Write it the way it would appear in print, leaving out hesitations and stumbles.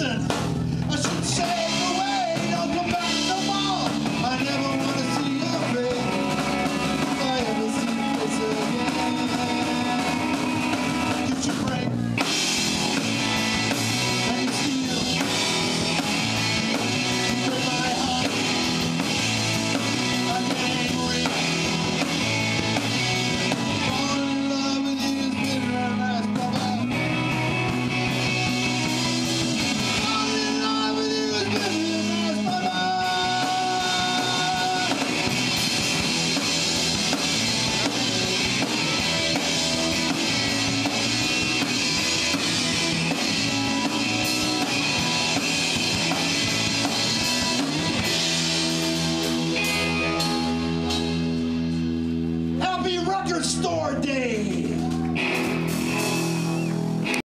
listen. I should say away, don't come back no more. I never want to see your face. If I ever see your face again, you should break and steal. You break my heart. I get angry. Falling in love with you is bitter and last forever. Falling in love with you is bitter and last forever. Happy Record Store Day!